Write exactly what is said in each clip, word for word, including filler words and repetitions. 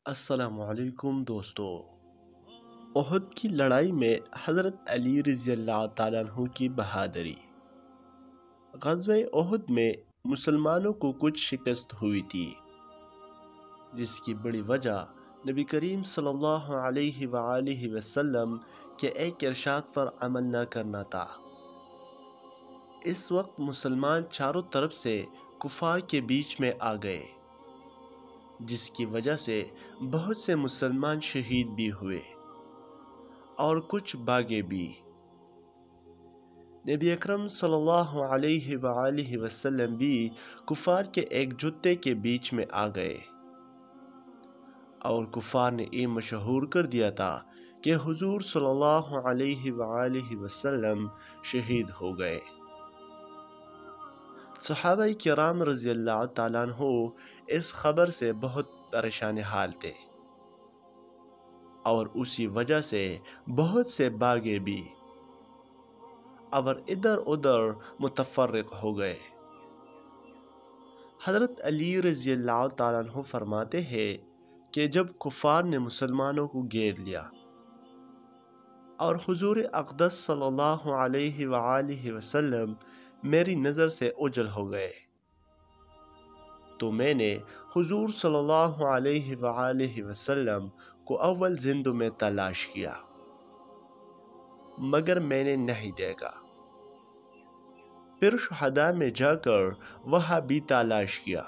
السلام علیکم دوستو۔ احد کی لڑائی میں حضرت علی رضی اللہ تعالیٰ عنہ کی بہادری۔ غزوہ احد میں مسلمانوں کو کچھ شکست ہوئی تھی، جس کی بڑی وجہ نبی کریم صلی اللہ علیہ وآلہ وسلم کے ایک ارشاد پر عمل نہ کرنا تھا۔ اس وقت مسلمان چاروں طرف سے کفار کے بیچ میں آ گئے، جس کی وجہ سے بہت سے مسلمان شہید بھی ہوئے اور کچھ بھاگے بھی۔ نبی اکرم صلی اللہ علیہ وآلہ وسلم بھی کفار کے ایک جتے کے بیچ میں آ گئے، اور کفار نے یہ مشہور کر دیا تھا کہ حضور صلی اللہ علیہ وآلہ وسلم شہید ہو گئے۔ صحابہ کرام رضی اللہ تعالیٰ عنہ اس خبر سے بہت پریشان حال تھے، اور اسی وجہ سے بہت سے بھاگے بھی اور ادھر ادھر متفرق ہو گئے۔ حضرت علی رضی اللہ تعالیٰ عنہ فرماتے ہیں کہ جب کفار نے مسلمانوں کو گھیر لیا اور حضور اقدس صلی اللہ علیہ وآلہ وسلم میری نظر سے اوجھل ہو گئے، تو میں نے حضور صلی اللہ علیہ وآلہ وسلم کو اول زندوں میں تلاش کیا، مگر میں نے نہیں دیکھا۔ پھر شہداء میں جا کر وہاں بھی تلاش کیا،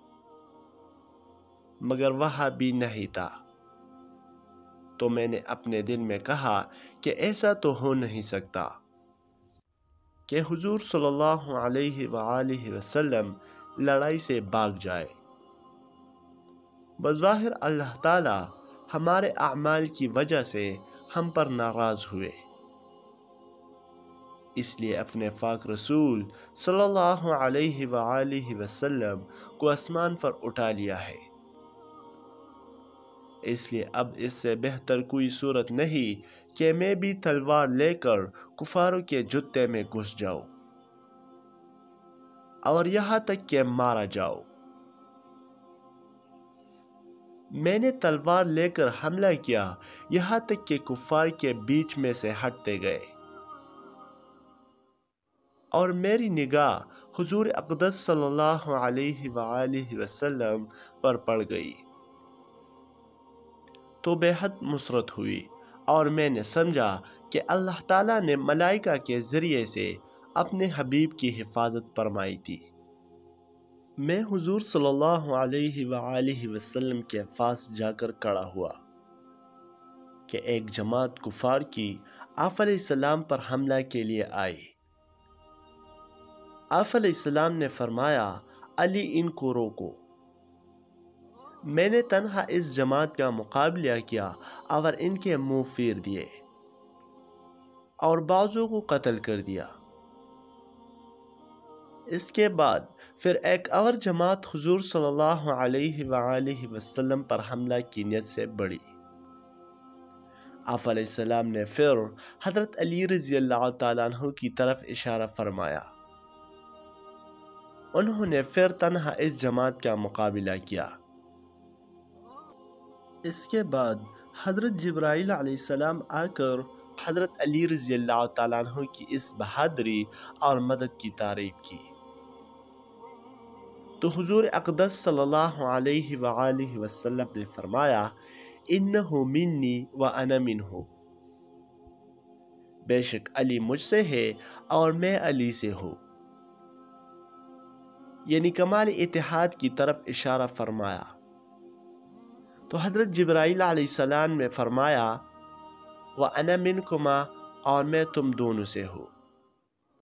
مگر وہاں بھی نہیں تھا۔ تو میں نے اپنے دل میں کہا کہ ایسا تو ہو نہیں سکتا کہ حضور صلی اللہ علیہ وآلہ وسلم لڑائی سے بھاگ جائے۔ بظاہر اللہ تعالی ہمارے اعمال کی وجہ سے ہم پر ناراض ہوئے، اس لیے اپنے پاک رسول صلی اللہ علیہ وآلہ وسلم کو آسمان پر اٹھا لیا ہے۔ اس لیے اب اس سے بہتر کوئی صورت نہیں کہ میں بھی تلوار لے کر کفاروں کے جتے میں گھس جاؤں اور یہاں تک کہ مارا جاؤں۔ میں نے تلوار لے کر حملہ کیا، یہاں تک کہ کفار کے بیچ میں سے ہٹتے گئے، اور میری نگاہ حضور اقدس صلی اللہ علیہ وآلہ وسلم پر پڑ گئی، تو بے حد مسرت ہوئی، اور میں نے سمجھا کہ اللہ تعالیٰ نے ملائکہ کے ذریعے سے اپنے حبیب کی حفاظت فرمائی تھی۔ میں حضور صلی اللہ علیہ وآلہ وسلم کے پاس جا کر کھڑا ہوا کہ ایک جماعت کفار کی آپ علیہ السلام پر حملہ کے لیے آئی۔ آپ علیہ السلام نے فرمایا، علی ان کو روکو۔ میں نے تنہا اس جماعت کا مقابلہ کیا اور ان کے منہ پھیر دیے اور بعضوں کو قتل کر دیا۔ اس کے بعد پھر ایک اور جماعت حضور صلی اللہ علیہ وآلہ وسلم پر حملہ کی نیت سے بڑھی۔ آپ علیہ السلام نے پھر حضرت علی رضی اللہ تعالیٰ عنہ کی طرف اشارہ فرمایا۔ انہوں نے پھر تنہا اس جماعت کا مقابلہ کیا۔ اس کے بعد حضرت جبرائیل علیہ السلام آ کر حضرت علی رضی اللہ تعالیٰ عنہ کی اس بہادری اور مدد کی تعریف کی، تو حضور اقدس صلی اللہ علیہ وآلہ وسلم نے فرمایا، انہو منی وانا منہ، بے شک علی مجھ سے ہے اور میں علی سے ہوں، یعنی کمال اتحاد کی طرف اشارہ فرمایا۔ تو حضرت جبرائیل علیہ السلام نے فرمایا، وَأَنَا مِنْكُمَا، اور میں تم دونوں سے ہوں۔